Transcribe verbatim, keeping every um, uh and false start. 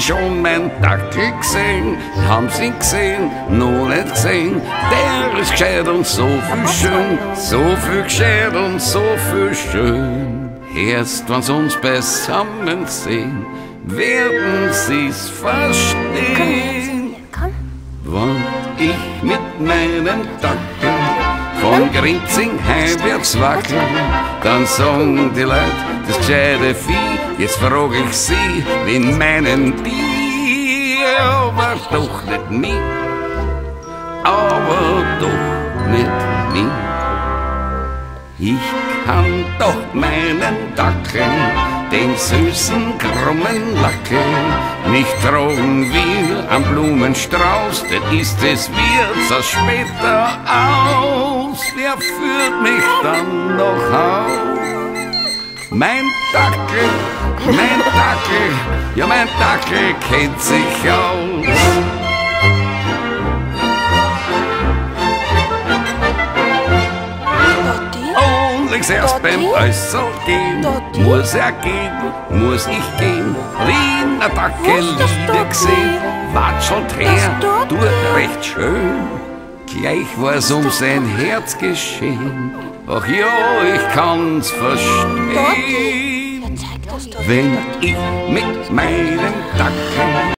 schon mein Dackel gesehen? Haben Sie ihn gesehen? Noch nicht gesehen? Der ist gescheit und so viel schön, so viel gescheit und so viel schön. Erst wenn's uns beisammen sehen, werden Sie's verstehen. Wann ich mit meinem Dackel von Grinzing heimwärts wackel, dann sagen die Leute, das gescheite Vieh, jetzt frag ich sie, wen meinen die? Aber doch nicht mich, aber doch nicht mich. Ich kann doch meinen Dackel, den süßen, krummen Lackel, nicht tragen wie am Blumenstrauß, denn ist es wird's erst später aus. Wer führt mich dann noch auf? Mein Dackel, mein Dackel, ja mein Dackel kennt sich aus. Erst beim Äußergehen muss er gehen, muss ich gehen. Wie ein Dackel wieder gesehen, watschelt her, tut recht schön. Gleich war's um sein Herz geschehen. Ach ja, ich kann's verstehen, wenn ich mit meinem Dackel